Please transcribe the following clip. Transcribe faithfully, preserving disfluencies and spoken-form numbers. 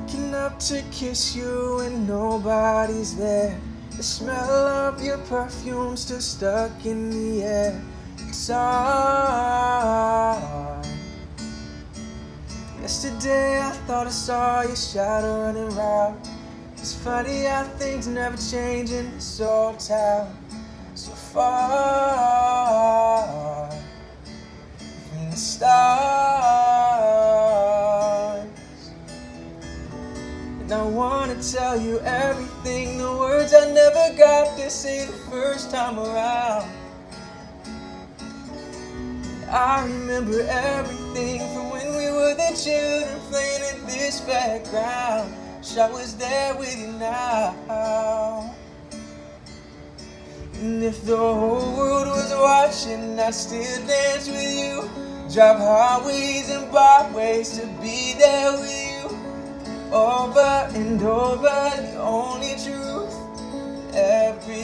Waking up to kiss you and nobody's there. The smell of your perfume still stuck in the air. It's hard. Yesterday I thought I saw your shadow running round. It's funny how things never change in this old town. So far from the stars. And I wanna tell you everything, the words I never got to say the first time around. I remember everything from when we were the children playing in this background. Wish I was there with you now. And if the whole world was watching, I'd still dance with you. Drive highways and byways to be there with you. Over and over, the only truth. Every